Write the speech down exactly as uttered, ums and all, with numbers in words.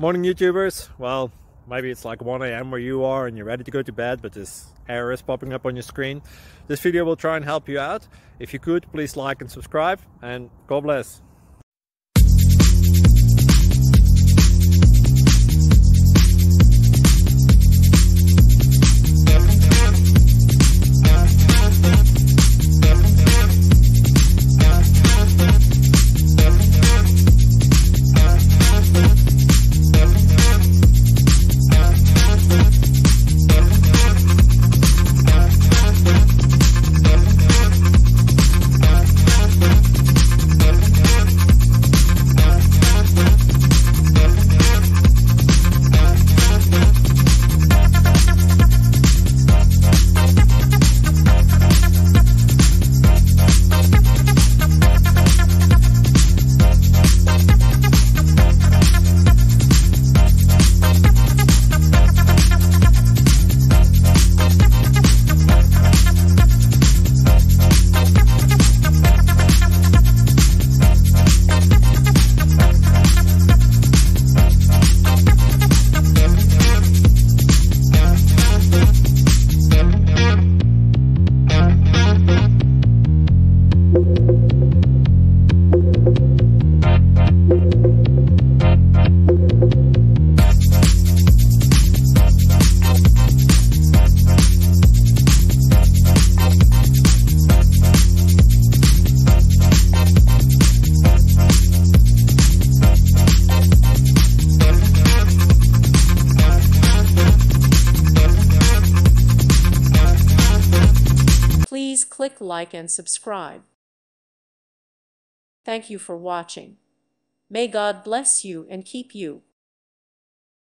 Morning YouTubers. Well, maybe it's like one A M where you are and you're ready to go to bed, but this error is popping up on your screen. This video will try and help you out. If you could, please like and subscribe, and God bless. Please click like and subscribe. Thank you for watching. May God bless you and keep you.